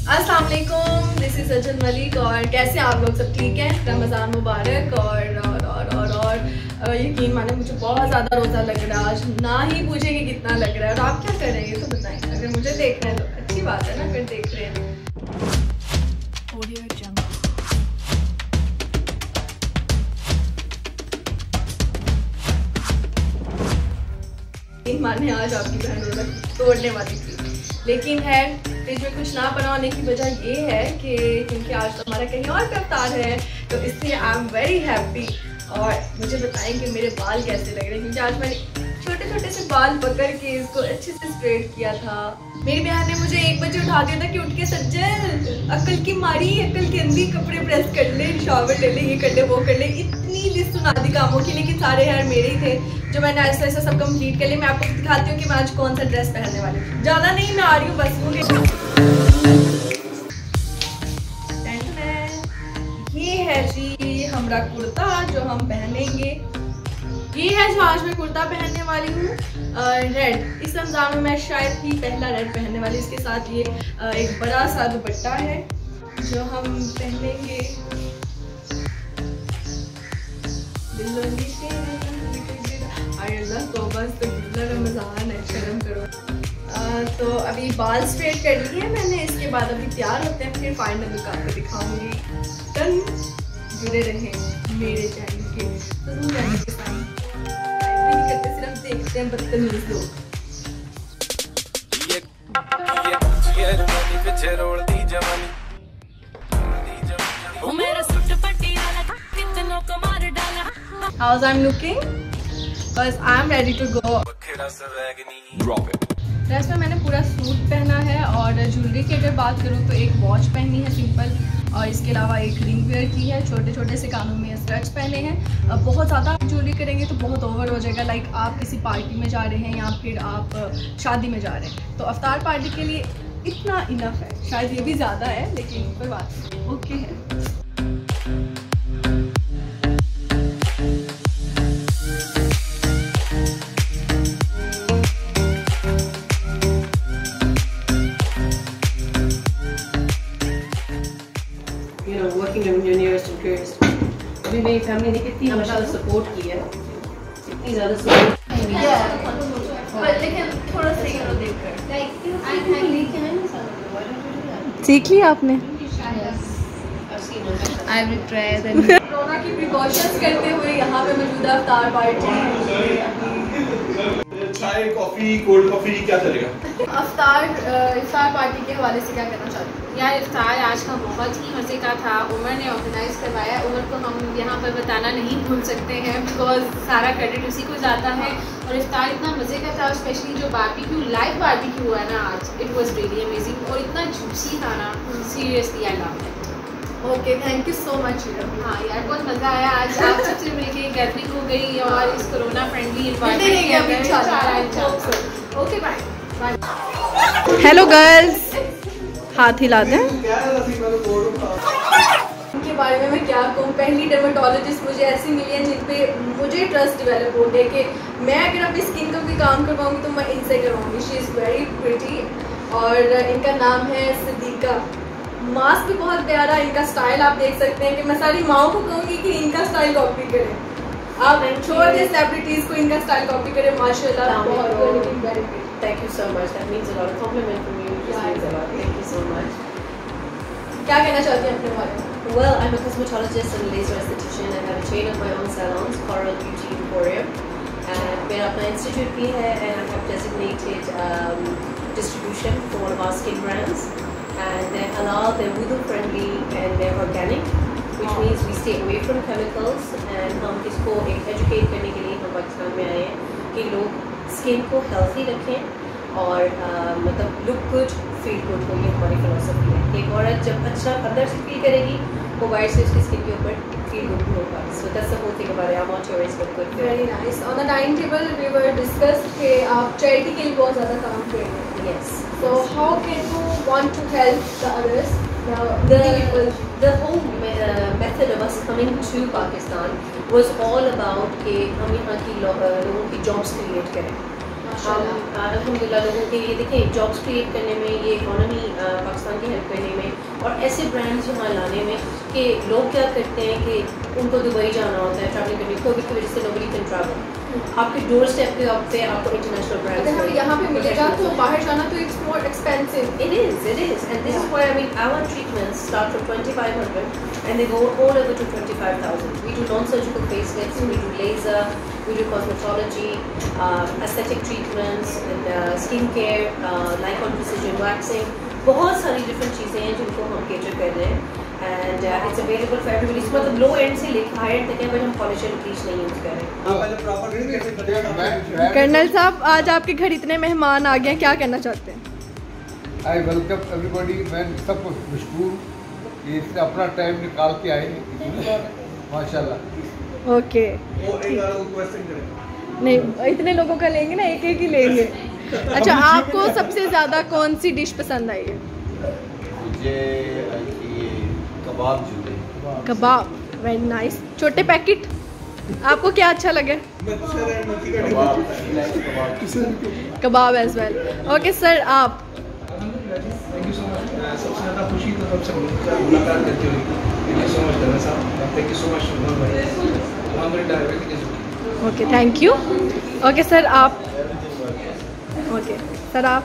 अस्सलाम वालेकुम, this is सजल मलिक। और कैसे आप लोग, सब ठीक हैं? रमज़ान मुबारक। और यकीन माने मुझे बहुत ज़्यादा रोज़ा लग रहा है आज। ना ही पूछे कि कितना लग रहा है। और आप क्या कर रहे हैं ये तो बताएं। अगर मुझे देख रहे हैं तो अच्छी बात है ना, फिर देख रहे हैं। माने आज आपकी बहन रोज़ा तोड़ने वाली थी, लेकिन है फ्रिज में कुछ ना बना होने की वजह ये है कि क्योंकि आज तो हमारा कहीं और पे अफ्तार है, तो इसलिए आई एम वेरी हैप्पी। और मुझे बताएं कि मेरे बाल कैसे लग रहे हैं, क्योंकि आज मैंने छोटे छोटे से बाल पकड़ के इसको अच्छे से स्ट्रेट किया था। मेरी बहन ने मुझे 1 बजे उठा दिया था कि उठ के सज्जल अक्ल की मारी, अक्ल के अंदर कपड़े प्रेस कर ले, शावर ले ले, ये कर ले, वो कर ले। इतनी लिस्ट सुना दी कामों की, लेकिन सारे यार मेरे ही थे जो मैंने ऐसा ऐसा सब कंप्लीट कर लिया। मैं आपको दिखाती हूँ कि मैं आज कौन सा ड्रेस पहनने वाली हूँ। ज़्यादा नहीं, मैं आ रही हूँ बस। ये है जी हमारा कुर्ता जो हम पहनेंगे। ये है जो आज मैं कुर्ता पहनने वाली हूँ, रेड। इस रमज़ान में मैं शायद ही पहला रेड पहनने वाली। इसके साथ ये एक बड़ा सा दुपट्टा है जो हम पहनेंगे। तो बस तो रमज़ान है, शर्म करो। तो अभी बाल स्ट्रेट कर लिए मैंने, इसके बाद अभी तैयार होते हैं, फिर फाइनल लुक आपको दिखाऊंगी। टन जुड़े रहें मेरे चैनल के जरूर चैनल के साथ। नहीं करते, सिर्फ देखते हैं बदतमीज लोग। How's I'm looking? Because I'm ready to go. Dress में मैंने पूरा सूट पहना है, और ज्वेलरी की अगर बात करूँ तो एक वॉच पहनी है सिंपल, और इसके अलावा एक रिंग वेयर की है। छोटे छोटे से कानों में स्टड्स पहने हैं। बहुत ज़्यादा आप ज्वेलरी करेंगे तो बहुत ओवर हो जाएगा। लाइक आप किसी पार्टी में जा रहे हैं या फिर आप शादी में जा रहे हैं, तो अफ्तार पार्टी के लिए इतना इनफ है। शायद ये भी ज़्यादा है, लेकिन कोई बात नहीं, ओके है। Working in your nearest and purest. अभी मेरी फैमिली ने कितनी माशाल्लाह सपोर्ट की है, इतनी ज़्यादा सपोर्ट। लेकिन थोड़ा सा ये देखकर सीख लिया आपने। I will try them. Corona की प्रिकॉशंस करते हुए यहाँ पे मौजूदा अफ्तार पार्टी। चाय, कॉफी, कोल्ड कॉफी क्या चलेगा? इफ्तार पार्टी के हवाले से क्या कहना चाहते हैं? यार इफ्तार आज का बहुत ही मज़े का था। उमर ने ऑर्गेनाइज़ करवाया। उमर को हम यहाँ पर बताना नहीं भूल सकते हैं, बिकॉज सारा क्रेडिट उसी को जाता है। और इफ्तार इतना मज़े का था, स्पेशली जो बारबेक्यू, लाइव बारबेक्यू हुआ है ना आज, इट वाज रियली अमेजिंग। और इतना जूसी था ना, seriously I love it. Okay, thank you so much. हाँ यार, बहुत मज़ा आया आज। आप सबसे मिलके गैदरिंग हो गई और इस corona friendly okay bye. Hello girls, हाथ हिला दें। उनके बारे में मैं क्या कहूँ। पहली डर्मेटोलॉजिस्ट मुझे ऐसी मिली है जिन पे मुझे ट्रस्ट डेवलप हो गया कि मैं अगर अपनी स्किन का कोई काम करवाऊँगी तो मैं इनसे करवाऊँगी। शी इज़ वेरी प्रिटी, और इनका नाम है सिद्दीका। मास्क भी बहुत प्यारा, इनका स्टाइल आप देख सकते हैं कि मैं सारी माओ को कहूँगी कि इनका स्टाइल कॉपी करें। आप छोड़ दें सेलिब्रिटीज़ को, इनका स्टाइल कॉपी करें। माशाल्लाह बहुत। Thank you so much. That means a lot. A compliment from you just means a lot. Thank you so much. क्या कहना चाहती हैं अपने बारे में? Well, I'm a cosmetologist and laser esthetician. I have a chain of my own salons, Coral Beauty Emporium, and मेरा अपना institute भी है, and I have designated distribution for one of our skin brands. And they're halal, they're wudu friendly, and they're organic, which means we stay away from chemicals. And हम इसको एक educate करने के लिए हम पाकिस्तान में आए हैं कि लोग स्किन को हेल्थी रखें और मतलब लुक गुड फील गुड हो। ये हमारी फिलोसफी है। एक औरत जब अच्छा अंदर से फील करेगी, वो बाहर से उसकी स्किन के ऊपर फील गुड होगा। So that's the whole thing about I want your skin good. Very nice. On the dining table we were discuss कि आप चैरिटी के लिए बहुत ज़्यादा काम कर रहे हैं। Yes. So how can you want to help the others? The whole method of us coming to Pakistan was all about कि हम यहाँ की लोगों की jobs create करें। हम अल्हम्दुलिल्लाह लोगों के लिए देखें जॉब्स क्रिएट करने में, ये इकोनॉमी पाकिस्तान की हेल्प करने में और ऐसे ब्रांड्स यहाँ लाने में कि लोग क्या करते हैं कि उनको दुबई जाना होता है ट्रैवलिंग करने, कोविड की वजह से नोबडी कैन ट्रैवल। आपके डोर स्टेप पे आपको इंटरनेशनल ब्रांड्स अगर हमें यहाँ पे मिलेगा तो बाहर जाना तो it's more expensive. It is, and this is why I mean our treatments start from 2,500 and they go all over to 25,000. We do non-surgical facelifts, we do laser, we do cosmetology, aesthetic treatments, and skin care, Nikon precision waxing. बहुत सारी different चीज़ें हैं जिनको हम cater कर रहे हैं and it's available for everybody. मतलब लो एंड से लेकर हाई एंड तक है, बट हम पॉलिश एंड ब्लीच नहीं यूज़ कर रहे। कर्नल साहब, आज आपके घर इतने मेहमान आ गए, क्या कहना चाहते हैं? I welcome everybody. मैं सबको मशकूर ये अपना टाइम निकाल के आए माशाल्लाह। ओके, नहीं इतने लोगों का लेंगे ना, एक एक ही लेंगे। अच्छा, आपको सबसे ज़्यादा कौन सी डिश पसंद आई है? मुझे कबाब जुड़े। Kebab, very nice. छोटे पैकेट, आपको क्या अच्छा लगे? Kebab as well. Okay sir, आप? सबसे ज़्यादा खुशी तो सबसे मुलाकात करते हुए। Okay, thank you. Okay sir, आप? ओके सर, आप?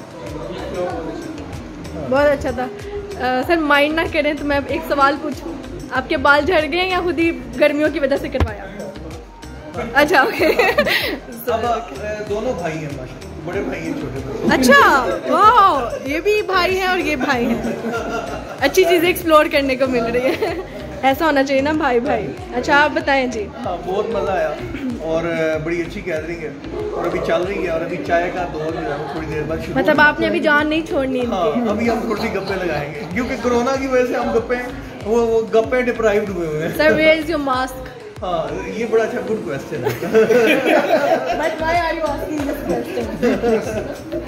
बहुत अच्छा था। सर माइंड ना करें तो मैं एक सवाल पूछूं, आपके बाल झड़ गए या खुद ही गर्मियों की वजह से करवाया? अच्छा, ओके। दोनों भाई हैं, बड़े भाई हैं, छोटे भाई। अच्छा, वाह, ये भी भाई है और ये भाई है। अच्छी चीज़ें एक्सप्लोर करने को मिल रही है, ऐसा होना चाहिए ना भाई भाई। अच्छा, आप बताएं जी। हाँ, बहुत मज़ा आया और बड़ी अच्छी गैदरिंग है और अभी चल रही है और अभी चाय का दौर जो है थोड़ी देर बाद शुरू। मतलब आपने अभी जान नहीं छोड़नी? हाँ, अभी हम थोड़ी सी गप्पे लगाएंगे क्योंकि कोरोना की वजह से हम वो गप्पे डिप्राइव्ड हुए हुए हैं। Sir, where is your mask? हाँ, ये बड़ा अच्छा गुड क्वेश्चन है। But why are you asking this question?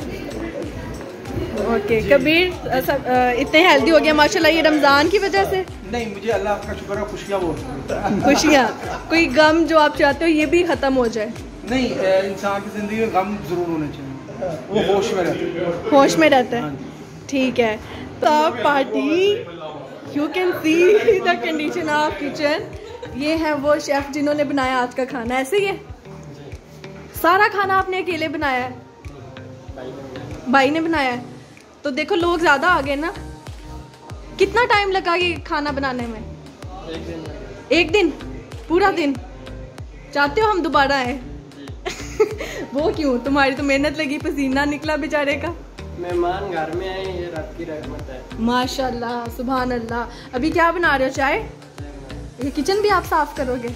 Okay, Kabir इतने हेल्दी हो गया माशाल्लाह, ये रमज़ान की वजह से? नहीं, मुझे अल्लाह का शुक्र है, खुशियाँ बहुत। खुशियाँ, कोई गम जो आप चाहते हो ये भी ख़त्म हो जाए? नहीं, इंसान की ज़िंदगी में गम ज़रूर होने चाहिए, वो होश में रहता है। होश में रहता है, ठीक है। तो party, you can see the condition of kitchen. ये है वो शेफ़ जिन्होंने बनाया आज का खाना। ऐसे ही है, सारा खाना आपने अकेले बनाया है? भाई ने बनाया है। तो देखो लोग ज़्यादा आ गए ना, कितना टाइम लगा ये खाना बनाने में? एक दिन? पूरा दिन? चाहते हो हम दोबारा आए? वो क्यों? तुम्हारी तो मेहनत लगी, पसीना निकला बेचारे का। मेहमान घर में आए, ये रब की रहमत है। माशाल्लाह, सुभान अल्लाह। अभी क्या बना रहे हो? चाय? ये किचन भी आप साफ करोगे?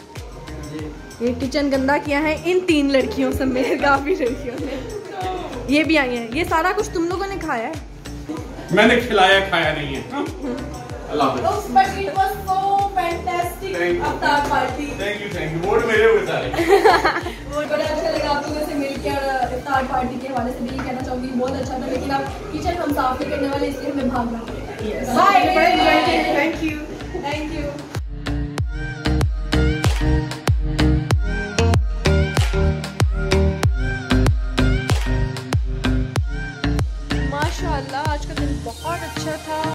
ये किचन गंदा किया है इन 3 लड़कियों समेत, काफी लड़कियों ने। ये भी आई हैं। ये सारा कुछ तुम लोगों ने खाया है? मैंने खिलाया, खाया नहीं है। अल्लाह हाफ़िज़। But it was so fantastic अफ्तार पार्टी। Thank you. वोट मेरे हुए सारे। बहुत बड़ा अच्छा लगा आप लोगों से मिलकर और इफ्तार पार्टी के हवाले से भी कहना चाहूँगी बहुत अच्छा था, लेकिन अब किचन हम साफ नहीं करने वाले, इसलिए हमें भागना पड़ेगा। Bye, thank you.